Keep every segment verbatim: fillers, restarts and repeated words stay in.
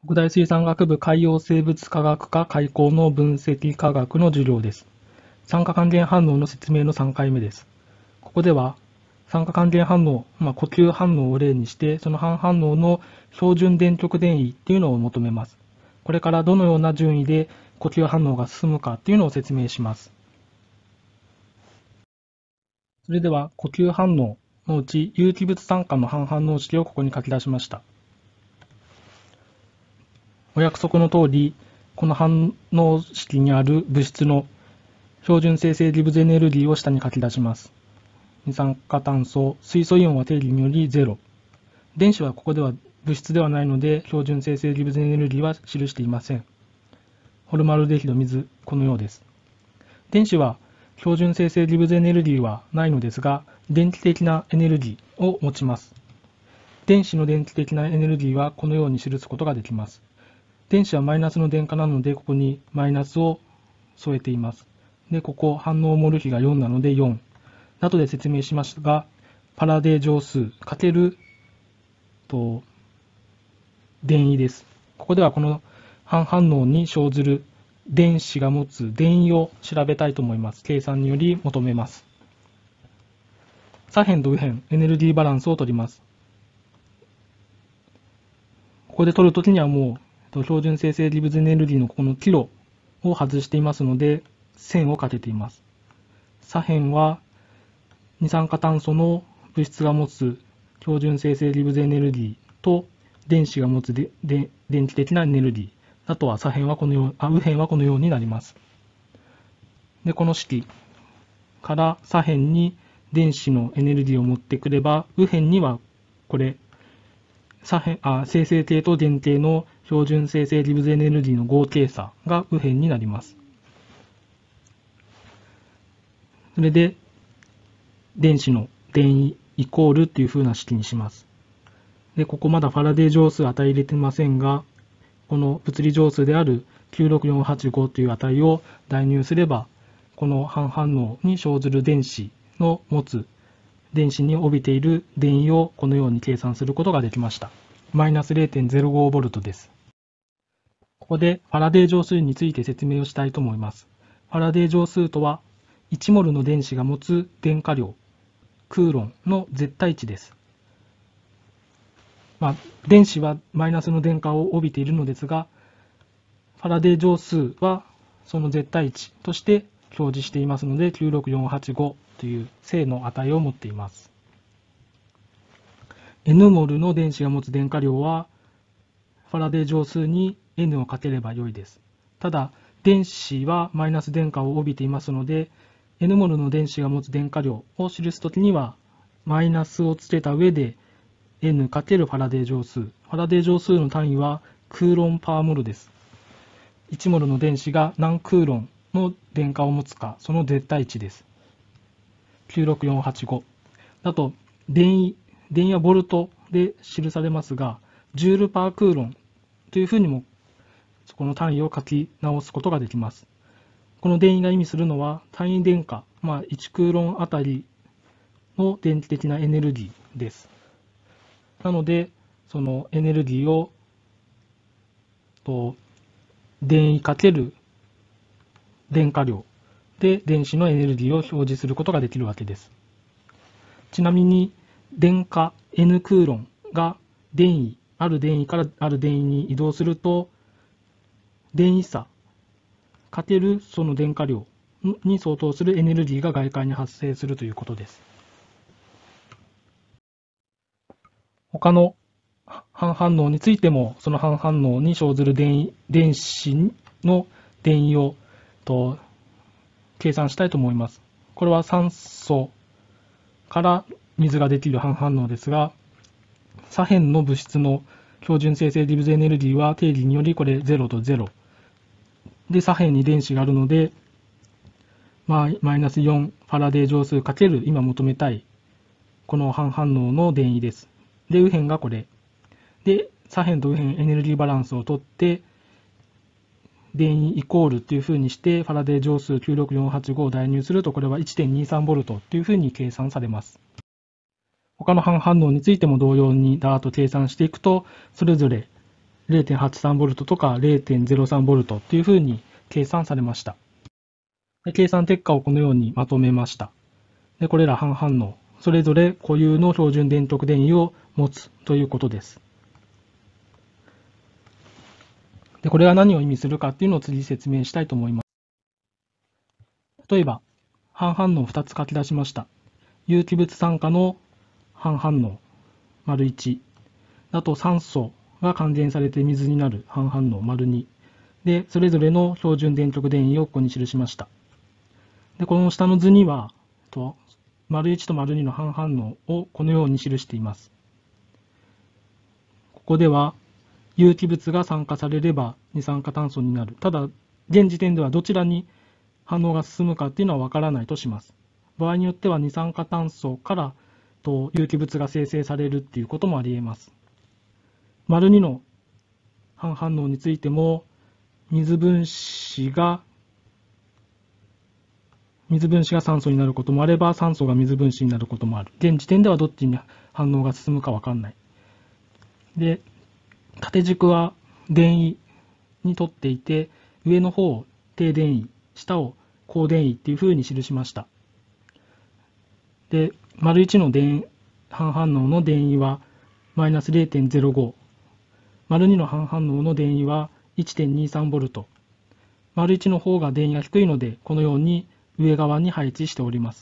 北大水産学部海洋生物科学科海溝の分析科学の授業です。酸化還元反応の説明のさんかいめです。ここでは酸化還元反応、まあ、呼吸反応を例にして、その反反応の標準電極電位っていうのを求めます。これからどのような順位で呼吸反応が進むかっていうのを説明します。それでは呼吸反応のうち有機物酸化の反反応式をここに書き出しました。お約束の通り、この反応式にある物質の標準生成微物エネルギーを下に書き出します。二酸化炭素、水素イオンは定義によりゼロ。電子はここでは物質ではないので、標準生成微物エネルギーは記していません。ホルマルデヒド水、このようです。電子は標準生成微物エネルギーはないのですが、電気的なエネルギーを持ちます。電子の電気的なエネルギーはこのように記すことができます。電子はマイナスの電荷なので、ここにマイナスを添えています。で、ここ反応モル比がよんなのでよん。後で説明しますが、パラデー乗数かけると電位です。ここではこの反反応に生ずる電子が持つ電位を調べたいと思います。計算により求めます。左辺と右辺、エネルギーバランスを取ります。ここで取るときにはもう、標準生成微物エネルギーのこのキロを外していますので、線をかけています。左辺は二酸化炭素の物質が持つ標準生成微物エネルギーと電子が持つでで電気的なエネルギー。あとは左辺はこのようあ右辺はこのようになります。で、この式から左辺に電子のエネルギーを持ってくれば、右辺にはこれ左辺あ生成系と電系の標準生成微物エネルギーの合計差が右辺になります。それで、電子の電位イコールっていう風な式にします。で、ここまだファラデー乗数値入れてませんが、この物理乗数であるきゅうろくよんはちごという値を代入すれば、この反反応に生ずる電子の持つ電子に帯びている電位をこのように計算することができました。マイナス れいてんゼロごボルトです。ここでファラデー乗数について説明をしたいと思います。ファラデー乗数とは、いちモルの電子が持つ電荷量、クーロンの絶対値です。まあ、電子はマイナスの電荷を帯びているのですが、ファラデー乗数はその絶対値として表示していますので、きゅうろくよんはちごという正の値を持っています。N モルの電子が持つ電荷量は、ファラデー乗数に N をかければ良いです。ただ、電子はマイナス電荷を帯びていますので、N モルの電子が持つ電荷量を記すときには、マイナスをつけた上で N× ファラデー乗数。ファラデー乗数の単位はクーロンパーモルです。いちモルの電子が何クーロンの電荷を持つか、その絶対値です。きゅうろくよんはちご。だと、電位、電位はボルトで記されますが、ジュールパークーロンというふうにも、そこの単位を書き直すことができます。この電位が意味するのは、単位電荷、まあ、いちクーロンあたりの電気的なエネルギーです。なので、そのエネルギーを、と電位かける電荷量で電子のエネルギーを表示することができるわけです。ちなみに、電荷 N クーロンが電位、ある電位からある電位に移動すると、電位差かけるその電荷量に相当するエネルギーが外界に発生するということです。他の反反応についても、その反反応に生ずる電電子の電位をと計算したいと思います。これは酸素から水ができる反反応ですが、左辺の物質の標準生成微物エネルギーは定義によりこれゼロとゼロ。で、左辺に電子があるので、まあ、マイナスよんファラデー乗数かける今求めたいこの反反応の電位です。で、右辺がこれ。で、左辺と右辺エネルギーバランスをとって、電位イコールっていうふうにして、ファラデー乗数きゅうろくよんはちごを代入すると、これは いってんにさんボルトっていうふうに計算されます。他の反反応についても同様にダーッと計算していくと、それぞれれいてんはちさんボルト とか れいてんぜろさんボルト っていうふうに計算されました。で計算結果をこのようにまとめました。でこれら半反応、それぞれ固有の標準電極電位を持つということです。でこれが何を意味するかっていうのを次説明したいと思います。例えば、半反応をふたつ書き出しました。有機物酸化の半反応、丸いち。あと酸素が還元されて水になる半反応、丸に。で、それぞれの標準電極電位をここに記しました。で、この下の図には、と丸いちと丸にの半反応をこのように記しています。ここでは、有機物が酸化されれば二酸化炭素になる。ただ、現時点ではどちらに反応が進むかっていうのはわからないとします。場合によっては二酸化炭素からと有機物が生成されるっていうこともあり得ます。丸にの半反応についても、水分子が水分子が酸素になることもあれば、酸素が水分子になることもある。現時点ではどっちに反応が進むかわかんない。で、縦軸は電位にとっていて、上の方を低電位、下を高電位っていうふうに記しました。で、丸いちの電半反応の電位はマイナス れいてんぜろご、丸にの半反応の電位は いってんにさんボルト、丸いちの方が電位が低いので、このように上側に配置しております。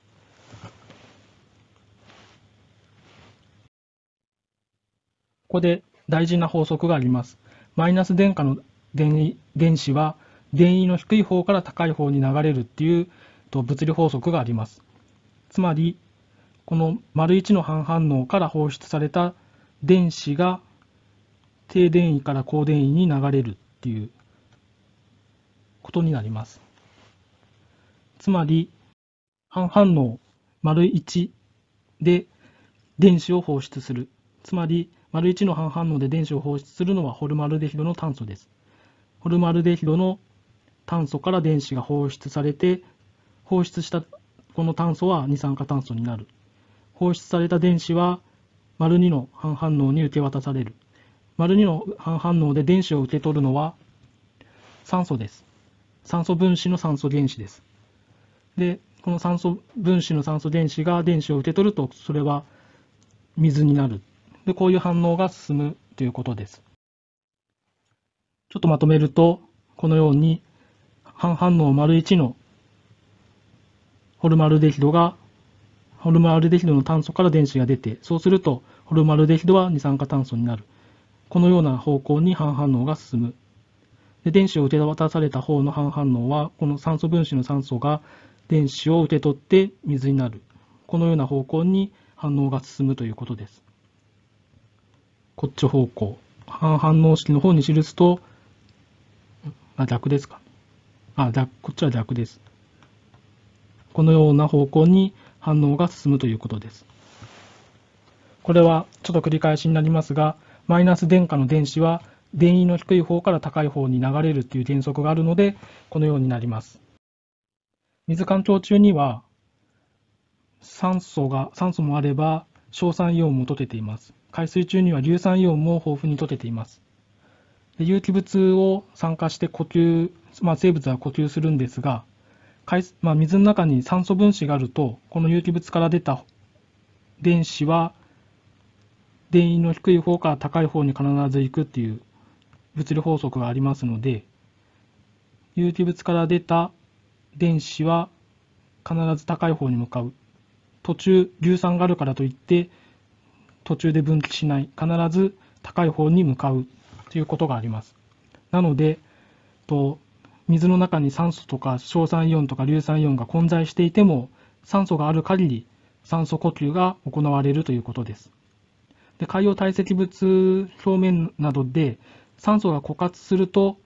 ここで大事な法則があります。マイナス電荷の電電子は電位の低い方から高い方に流れるっていう物理法則があります。つまり、この丸いちの半反応から放出された電子が低電位から高電位に流れるっていうことになります。つまり、半反応丸いちで電子を放出する。つまり、丸いちの半反応で電子を放出するのはホルマルデヒドの炭素です。ホルマルデヒドの炭素から電子が放出されて、放出したこの炭素は二酸化炭素になる。放出された電子は丸にの半反応に受け渡される。丸にの半反応で電子を受け取るのは酸素です。酸素分子の酸素原子です。で、この酸素分子の酸素原子が電子を受け取ると、それは水になる。で、こういう反応が進むということです。ちょっとまとめると、このように半反応丸いちのホルマルデヒドが、ホルマルデヒドの炭素から電子が出て、そうするとホルマルデヒドは二酸化炭素になる。このような方向に半反応が進む。で、電子を受け渡された方の半反応は、この酸素分子の酸素が電子を受け取って水になる。このような方向に反応が進むということです。こっち方向。半反応式の方に記すと、あ、逆ですか。あ、こっちは逆です。このような方向に反応が進むということです。これはちょっと繰り返しになりますが、マイナス電荷の電子は電位の低い方から高い方に流れるという原則があるので、このようになります。水環境中には酸素が、酸素もあれば硝酸イオンも溶けています。海水中には硫酸イオンも豊富に溶けています。で有機物を酸化して呼吸、まあ、生物は呼吸するんですが、海まあ、水の中に酸素分子があると、この有機物から出た電子は電位の低い方から高い方に必ず行くっていう物理法則がありますので、有機物から出た電子は必ず高い方に向かう。途中、硫酸があるからといって途中で分岐しない。必ず高い方に向かうということがあります。なので、と水の中に酸素とか硝酸イオンとか硫酸イオンが混在していても、酸素がある限り酸素呼吸が行われるということです。で、海洋堆積物表面などで酸素が枯渇すると、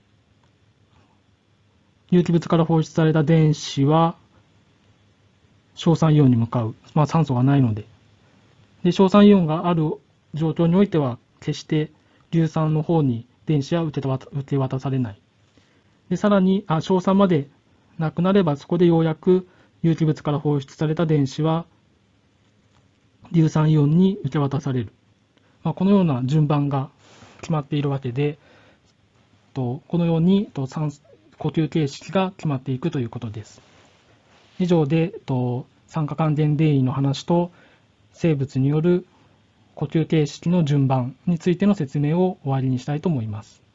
有機物から放出された電子は硝酸イオンに向かう。まあ、酸素がないので。で、硝酸イオンがある状況においては、決して硫酸の方に電子は受け渡されない。で、さらに、あ、硝酸までなくなれば、そこでようやく有機物から放出された電子は硫酸イオンに受け渡される。まあ、このような順番が決まっているわけで、とこのようにと酸呼吸形式が決まっていくということです。以上でと酸化還元電位の話と生物による呼吸形式の順番についての説明を終わりにしたいと思います。